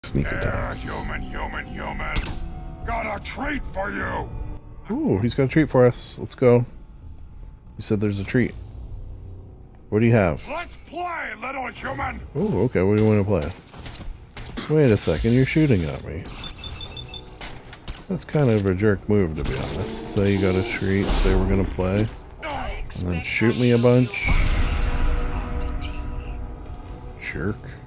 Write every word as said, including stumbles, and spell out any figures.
Sneak attacks. Human, human, human. Got a treat for you. Ooh, he's got a treat for us. Let's go. You said there's a treat. What do you have? Let's play, little human. Oh, okay. What do you want to play? Wait a second. You're shooting at me. That's kind of a jerk move, to be honest. Say you got a treat. Say we're gonna play, and then shoot me a bunch. Jerk.